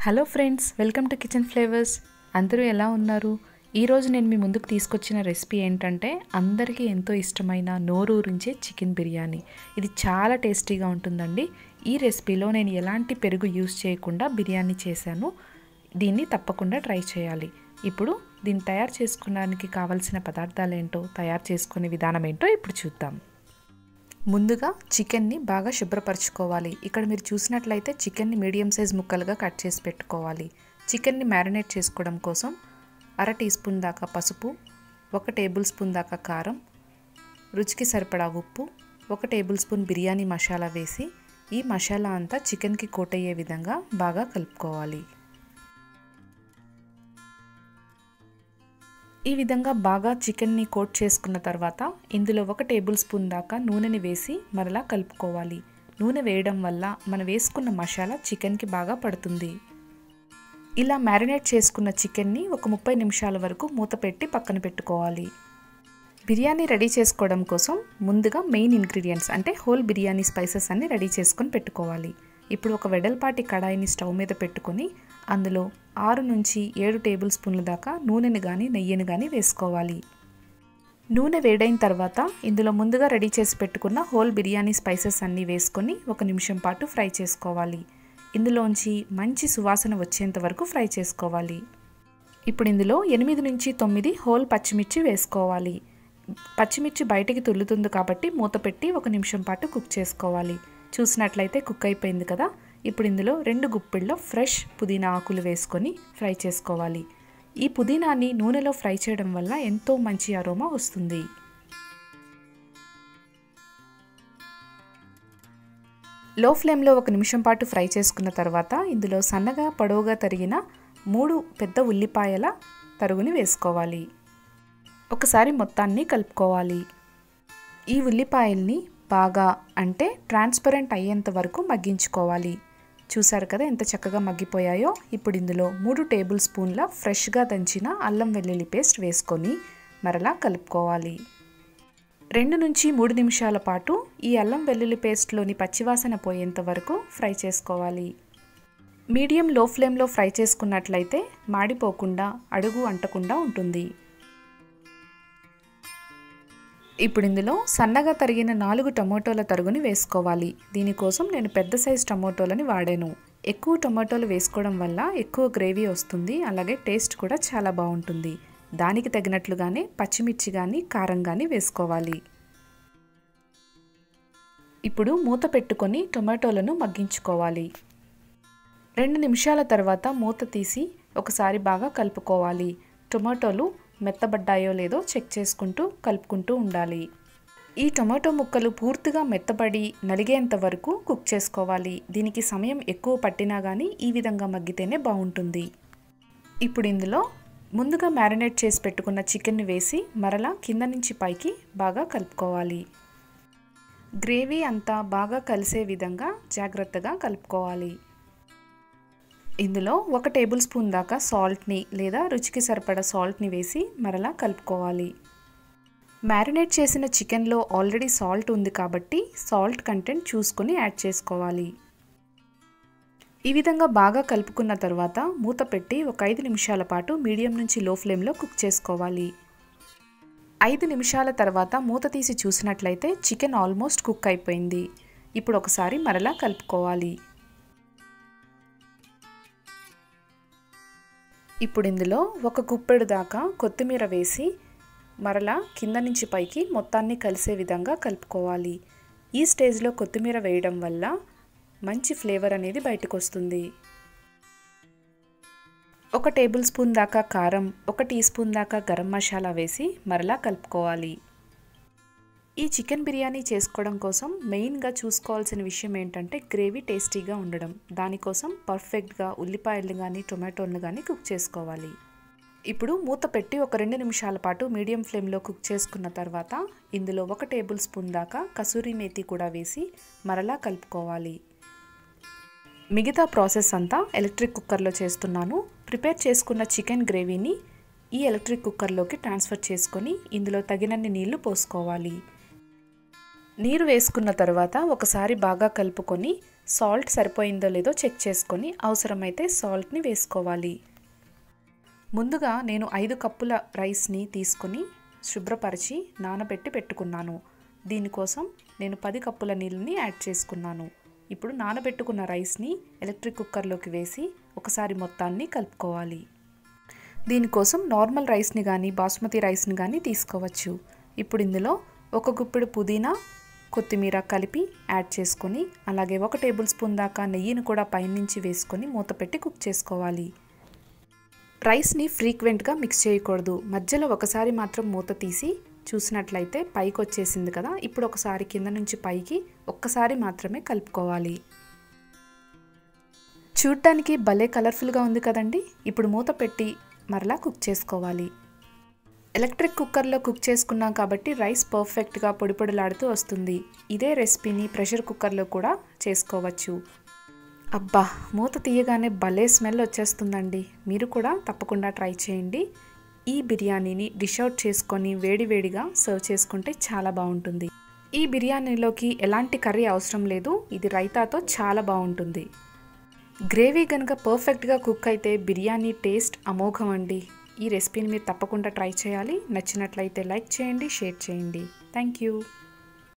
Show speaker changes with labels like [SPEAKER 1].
[SPEAKER 1] Hello friends, welcome to kitchen flavours. అందరూ ఎలా ఉన్నారు? ఈరోజు నేను మీ ముందుకు తీసుకొచ్చిన రెసిపీ ఏంటంటే అందరికీ ఎంతో ఇష్టమైన నోరూరించే చికెన్ బిర్యానీ. ఇది చాలా టేస్టీగా ఉంటుందండి. ఈ రెసిపీలో నేను ఎలాంటి పెరుగు యూస్ చేయకుండా బిర్యానీ చేశాను. దీన్ని తప్పకుండా ట్రై చేయాలి. ఇప్పుడు దీన్ని తయారు చేసుకోవడానికి కావాల్సిన పదార్థాలు ఏంటో, తయారు చేసుకునే విధానం ఏంటో ఇప్పుడు చూద్దాం. ముందుగా చికెన్ని బాగా శుభ్రపరచుకోవాలి. ఇక్కడ మీరు చూసినట్లయితే చికెన్ని మీడియం సైజ్ ముక్కలుగా కట్ చేసి పెట్టుకోవాలి. చికెన్ని మ్యారినేట్ చేసుకోవడం కోసం 1/2 టీ స్పూన్ దాకా పసుపు, 1 టేబుల్ స్పూన్ దాకా కారం, రుచికి సరిపడా ఉప్పు, 1 టేబుల్ స్పూన్ బిర్యానీ మసాలా వేసి ఈ మసాలా అంతా చికెన్కి కోట్ అయ్యే విధంగా బాగా కలుపుకోవాలి. ఈ విధంగా బాగా చికెన్ని కోట్ చేసుకున్న తర్వాత ఇందులో 1 టేబుల్ స్పూన్ దాకా నూనెని వేసి మరలా కలుపుకోవాలి. నూనె వేయడం వల్ల మనం వేసుకున్న మసాలా చికెన్కి బాగా పడుతుంది. ఇలా మ్యారినేట్ చేసుకున్న చికెన్ని ఒక 30 నిమిషాల వరకు మూత పెట్టి పక్కన పెట్టుకోవాలి. బిర్యానీ రెడీ చేసుకోవడం కోసం ముందుగా మెయిన్ ఇంగ్రీడియంట్స్ అంటే హోల్ బిర్యానీ స్పైసెస్ అన్ని రెడీ చేసుకొని పెట్టుకోవాలి. ఇప్పుడు ఒక వెడల్పాటి కడాయిని స్టవ్ మీద పెట్టుకొని అందులో 6 నుంచి 7 టేబుల్ స్పూన్ల దాకా నూనెని కానీ నెయ్యిని కానీ వేసుకోవాలి. నూనె వేడైన తర్వాత ఇందులో ముందుగా రెడీ చేసి పెట్టుకున్న హోల్ బిర్యానీ స్పైసెస్ అన్నీ వేసుకొని 1 నిమిషం పాటు ఫ్రై చేసుకోవాలి. ఇందులోంచి మంచి సువాసన వచ్చేంత వరకు ఫ్రై చేసుకోవాలి. ఇప్పుడు ఇందులో 8 నుంచి 9 హోల్ పచ్చిమిర్చి వేసుకోవాలి. పచ్చిమిర్చి బయటికి తుల్లుతుంది కాబట్టి మూత పెట్టి 1 నిమిషం పాటు కుక్ చేసుకోవాలి. చూసినట్లయితే కుక్ అయిపోయింది కదా. ఇప్పుడు ఇందులో 2 గుప్పిళ్ళ ఫ్రెష్ పుదీనా ఆకులు వేసుకొని ఫ్రై చేసుకోవాలి. ఈ పుదీనాని నూనెలో ఫ్రై చేయడం వల్ల ఎంతో మంచి అరోమా వస్తుంది. లో ఫ్లేమ్లో 1 నిమిషం పాటు ఫ్రై చేసుకున్న తర్వాత ఇందులో సన్నగా పొడవుగా తరిగిన 3 పెద్ద ఉల్లిపాయల తరుగుని వేసుకోవాలి. ఒకసారి మొత్తాన్ని కలుపుకోవాలి. ఈ ఉల్లిపాయల్ని బాగా అంటే ట్రాన్స్పరెంట్ అయ్యేంత వరకు మగ్గించుకోవాలి. చూసారు కదా ఎంత చక్కగా మగ్గిపోయాయో. ఇప్పుడు ఇందులో 3 టేబుల్ స్పూన్ల ఫ్రెష్గా దంచిన అల్లం వెల్లుల్లి పేస్ట్ వేసుకొని మరలా కలుపుకోవాలి. 2 నుంచి 3 నిమిషాల పాటు ఈ అల్లం వెల్లుల్లి పేస్ట్లోని పచ్చివాసన పోయేంత వరకు ఫ్రై చేసుకోవాలి. మీడియం లో ఫ్లేమ్లో ఫ్రై చేసుకున్నట్లయితే మాడిపోకుండా అడుగు అంటకుండా ఉంటుంది. ఇప్పుడు ఇందులో సన్నగా తరిగిన 4 టమోటోల తరుగుని వేసుకోవాలి. దీనికోసం నేను పెద్ద సైజ్ టమోటోలని వాడాను. ఎక్కువ టమోటోలు వేసుకోవడం వల్ల ఎక్కువ గ్రేవీ వస్తుంది, అలాగే టేస్ట్ కూడా చాలా బాగుంటుంది. దానికి తగినట్లుగానే పచ్చిమిర్చి కానీ కారం కానీ వేసుకోవాలి. ఇప్పుడు మూత పెట్టుకొని టొమాటోలను మగ్గించుకోవాలి. 2 నిమిషాల తర్వాత మూత తీసి ఒకసారి బాగా కలుపుకోవాలి. టొమాటోలు మెత్తబడ్డాయో లేదో చెక్ చేసుకుంటూ కలుపుకుంటూ ఉండాలి. ఈ టొమాటో ముక్కలు పూర్తిగా మెత్తబడి నలిగేంత వరకు కుక్ చేసుకోవాలి. దీనికి సమయం ఎక్కువ పట్టినా కానీ ఈ విధంగా మగ్గితేనే బాగుంటుంది. ఇప్పుడు ఇందులో ముందుగా మ్యారినేట్ చేసి పెట్టుకున్న చికెన్ని వేసి మరలా కింద నుంచి పైకి బాగా కలుపుకోవాలి. గ్రేవీ అంతా బాగా కలిసే విధంగా జాగ్రత్తగా కలుపుకోవాలి. ఇందులో 1 టేబుల్ స్పూన్ దాకా సాల్ట్ని లేదా రుచికి సరిపడా సాల్ట్ని వేసి మరలా కలుపుకోవాలి. మ్యారినేట్ చేసిన చికెన్లో ఆల్రెడీ సాల్ట్ ఉంది కాబట్టి సాల్ట్ కంటెంట్ చూసుకొని యాడ్ చేసుకోవాలి. ఈ విధంగా బాగా కలుపుకున్న తర్వాత మూత పెట్టి ఒక 5 నిమిషాల పాటు మీడియం నుంచి లో ఫ్లేమ్లో కుక్ చేసుకోవాలి. 5 నిమిషాల తర్వాత మూత తీసి చూసినట్లయితే చికెన్ ఆల్మోస్ట్ కుక్ అయిపోయింది. ఇప్పుడు ఒకసారి మరలా కలుపుకోవాలి. ఇప్పుడు ఇందులో 1 గుప్పెడు దాకా కొత్తిమీర వేసి మరలా కింద నుంచి పైకి మొత్తాన్ని కలిసే విధంగా కలుపుకోవాలి. ఈ స్టేజ్లో కొత్తిమీర వేయడం వల్ల మంచి ఫ్లేవర్ అనేది బయటకు వస్తుంది. 1 టేబుల్ స్పూన్ దాకా కారం, 1 టీ స్పూన్ దాకా గరం మసాలా వేసి మరలా కలుపుకోవాలి. ఈ చికెన్ బిర్యానీ చేసుకోవడం కోసం మెయిన్గా చూసుకోవాల్సిన విషయం ఏంటంటే గ్రేవీ టేస్టీగా ఉండడం. దానికోసం పర్ఫెక్ట్గా ఉల్లిపాయలు కానీ టొమాటోలను కానీ కుక్ చేసుకోవాలి. ఇప్పుడు మూత పెట్టి ఒక 2 నిమిషాల పాటు మీడియం ఫ్లేమ్లో కుక్ చేసుకున్న తర్వాత ఇందులో 1 టేబుల్ స్పూన్ దాకా కసూరి మేతి కూడా వేసి మరలా కలుపుకోవాలి. మిగతా ప్రాసెస్ అంతా ఎలక్ట్రిక్ కుక్కర్లో చేస్తున్నాను. ప్రిపేర్ చేసుకున్న చికెన్ గ్రేవీని ఈ ఎలక్ట్రిక్ కుక్కర్లోకి ట్రాన్స్ఫర్ చేసుకొని ఇందులో తగినన్ని నీళ్లు పోసుకోవాలి. నీరు వేసుకున్న తర్వాత ఒకసారి బాగా కలుపుకొని సాల్ట్ సరిపోయిందో లేదో చెక్ చేసుకొని అవసరమైతే సాల్ట్ని వేసుకోవాలి. ముందుగా నేను 5 కప్పుల రైస్ని తీసుకొని శుభ్రపరిచి నానబెట్టి పెట్టుకున్నాను. దీనికోసం నేను 10 కప్పుల నీళ్ళని యాడ్ చేసుకున్నాను. ఇప్పుడు నానబెట్టుకున్న రైస్ని ఎలక్ట్రిక్ కుక్కర్లోకి వేసి ఒకసారి మొత్తాన్ని కలుపుకోవాలి. దీనికోసం నార్మల్ రైస్ని కానీ బాస్మతి రైస్ని కానీ తీసుకోవచ్చు. ఇప్పుడు ఇందులో 1 గుప్పెడు పుదీనా, కొత్తిమీర కలిపి యాడ్ చేసుకొని అలాగే 1 టేబుల్ స్పూన్ దాకా నెయ్యిని కూడా పైనుంచి వేసుకొని మూత పెట్టి కుక్ చేసుకోవాలి. రైస్ని ఫ్రీక్వెంట్గా మిక్స్ చేయకూడదు. మధ్యలో ఒకసారి మాత్రం మూత తీసి చూసినట్లయితే పైకి వచ్చేసింది కదా. ఇప్పుడు ఒకసారి కింద నుంచి పైకి ఒక్కసారి మాత్రమే కలుపుకోవాలి. చూడటానికి భలే కలర్ఫుల్గా ఉంది కదండి. ఇప్పుడు మూత పెట్టి మరలా కుక్ చేసుకోవాలి. ఎలక్ట్రిక్ కుక్కర్లో కుక్ చేసుకున్నాం కాబట్టి రైస్ పర్ఫెక్ట్గా పొడి పొడిలాడుతూ వస్తుంది. ఇదే రెసిపీని ప్రెషర్ కుక్కర్లో కూడా చేసుకోవచ్చు. అబ్బా, మూత తీయగానే భలే స్మెల్ వచ్చేస్తుందండి. మీరు కూడా తప్పకుండా ట్రై చేయండి. ఈ బిర్యానీని డిష్ అవుట్ చేసుకొని వేడివేడిగా సర్వ్ చేసుకుంటే చాలా బాగుంటుంది. ఈ బిర్యానీలోకి ఎలాంటి కర్రీ అవసరం లేదు. ఇది రైతాతో చాలా బాగుంటుంది. గ్రేవీ కనుక పర్ఫెక్ట్గా కుక్ అయితే బిర్యానీ టేస్ట్ అమోఘం అండి. ఈ రెసిపీని మీరు తప్పకుండా ట్రై చేయాలి. నచ్చినట్లయితే లైక్ చేయండి, షేర్ చేయండి. Thank you.